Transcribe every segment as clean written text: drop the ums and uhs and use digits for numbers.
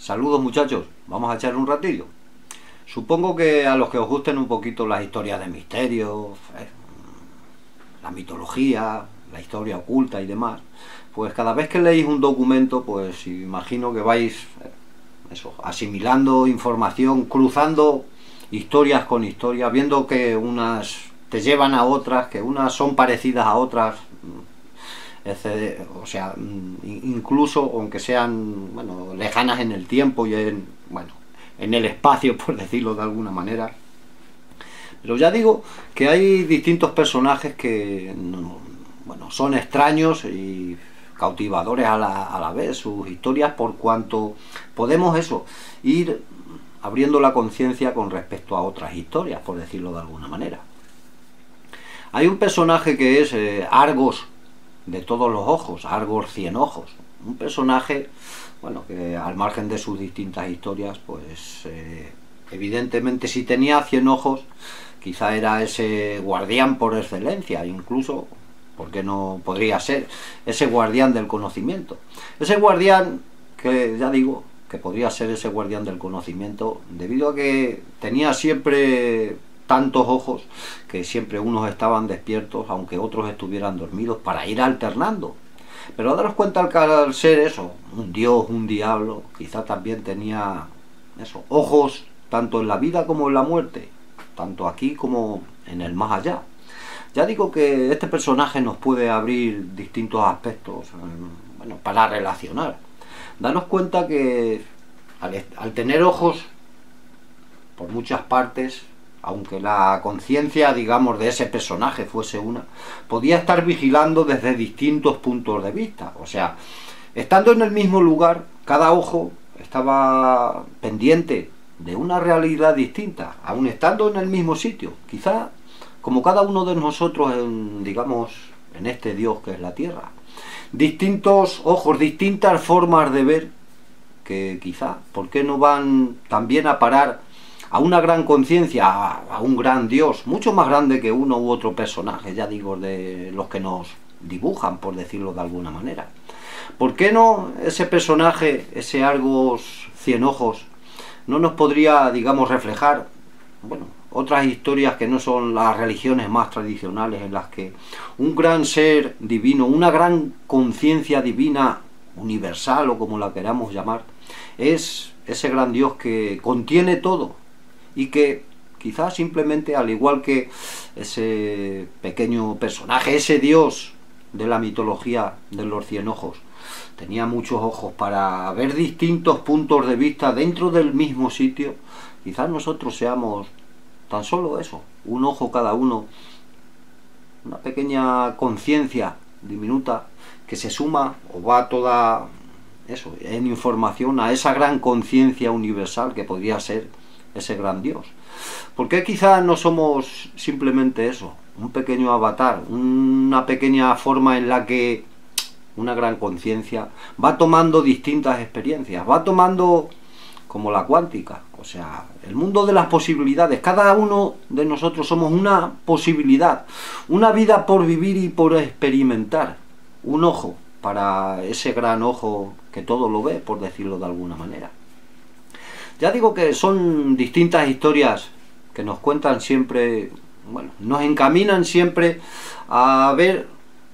Saludos muchachos, vamos a echar un ratillo. Supongo que a los que os gusten un poquito las historias de misterio, la mitología, la historia oculta y demás, pues cada vez que leéis un documento, pues imagino que vais asimilando información, cruzando historias con historias, viendo que unas te llevan a otras, que unas son parecidas a otras, o sea, incluso aunque sean lejanas en el tiempo y en el espacio, por decirlo de alguna manera. Pero ya digo que hay distintos personajes que son extraños y cautivadores a la vez, sus historias, por cuanto podemos ir abriendo la conciencia con respecto a otras historias, por decirlo de alguna manera. Hay un personaje que es Argos de todos los ojos, Argos Cienojos, un personaje que al margen de sus distintas historias, pues evidentemente si tenía 100 ojos, quizá era ese guardián por excelencia, incluso, porque no podría ser ese guardián del conocimiento, ese guardián que ya digo que podría ser ese guardián del conocimiento debido a que tenía siempre tantos ojos que siempre unos estaban despiertos aunque otros estuvieran dormidos, para ir alternando. Pero daros cuenta que al ser un dios, un diablo, quizá también tenía ojos tanto en la vida como en la muerte, tanto aquí como en el más allá. Ya digo que este personaje nos puede abrir distintos aspectos para relacionar. Daros cuenta que al tener ojos por muchas partes, aunque la conciencia, digamos, de ese personaje fuese una, podía estar vigilando desde distintos puntos de vista. O sea, estando en el mismo lugar, cada ojo estaba pendiente de una realidad distinta, aun estando en el mismo sitio. Quizá, como cada uno de nosotros, digamos, en este Dios que es la Tierra. Distintos ojos, distintas formas de ver, que quizá, ¿por qué no van también a parar a una gran conciencia, a un gran Dios, mucho más grande que uno u otro personaje, ya digo, de los que nos dibujan, por decirlo de alguna manera? ¿Por qué no ese personaje, ese Argos Cienojos, no nos podría, digamos, reflejar, otras historias que no son las religiones más tradicionales, en las que un gran ser divino, una gran conciencia divina, universal o como la queramos llamar, es ese gran Dios que contiene todo? Y que quizás simplemente, al igual que ese pequeño personaje, ese dios de la mitología de los cienojos, tenía muchos ojos para ver distintos puntos de vista dentro del mismo sitio, quizás nosotros seamos tan solo un ojo cada uno, una pequeña conciencia diminuta que se suma o va toda en información a esa gran conciencia universal que podría ser ese gran Dios. ¿Por qué quizá no somos simplemente un pequeño avatar, una pequeña forma en la que una gran conciencia va tomando distintas experiencias, va tomando, como la cuántica, o sea, el mundo de las posibilidades? Cada uno de nosotros somos una posibilidad, una vida por vivir y por experimentar, un ojo para ese gran ojo que todo lo ve, por decirlo de alguna manera. Ya digo que son distintas historias que nos cuentan siempre, nos encaminan siempre a ver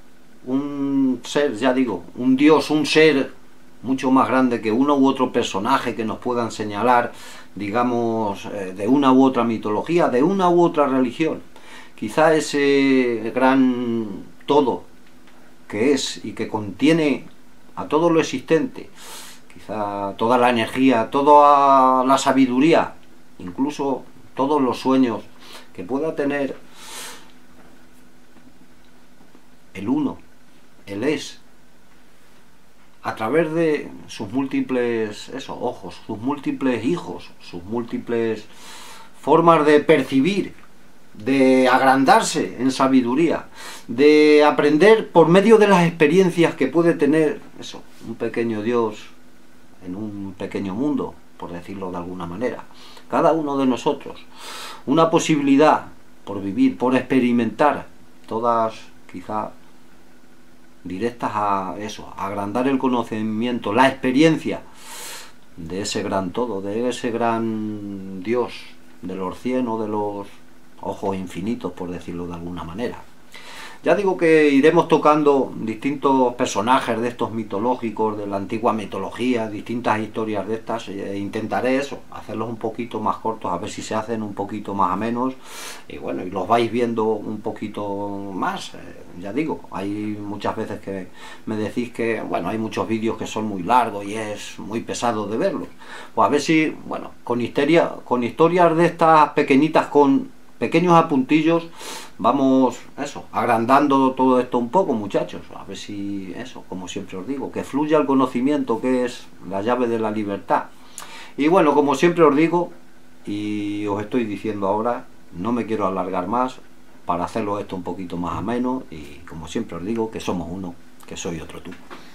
un ser, ya digo, un Dios, un ser mucho más grande que uno u otro personaje que nos puedan señalar, digamos, de una u otra mitología, de una u otra religión. Quizá ese gran todo que es y que contiene a todo lo existente, quizá toda la energía, toda la sabiduría, incluso todos los sueños que pueda tener el uno, el es, a través de sus múltiples ojos, sus múltiples hijos, sus múltiples formas de percibir, de agrandarse en sabiduría, de aprender por medio de las experiencias que puede tener un pequeño Dios en un pequeño mundo, por decirlo de alguna manera. Cada uno de nosotros, una posibilidad por vivir, por experimentar, todas quizá directas a a agrandar el conocimiento, la experiencia, de ese gran todo, de ese gran Dios, de los cielos, de los ojos infinitos, por decirlo de alguna manera. Ya digo que iremos tocando distintos personajes de estos mitológicos, de la antigua mitología, distintas historias de estas, e intentaré eso, hacerlos un poquito más cortos, a ver si se hacen un poquito más amenos, y bueno, y los vais viendo un poquito más. Ya digo, hay muchas veces que me decís que, bueno, hay muchos vídeos que son muy largos y es muy pesado de verlos. Pues a ver si, bueno, con historias de estas pequeñitas, con pequeños apuntillos, vamos, eso, agrandando todo esto un poco, muchachos. A ver si, eso, como siempre os digo, que fluya el conocimiento, que es la llave de la libertad. Y bueno, como siempre os digo, y os estoy diciendo ahora, no me quiero alargar más, para hacerlo esto un poquito más ameno, y como siempre os digo, que somos uno, que soy otro tú.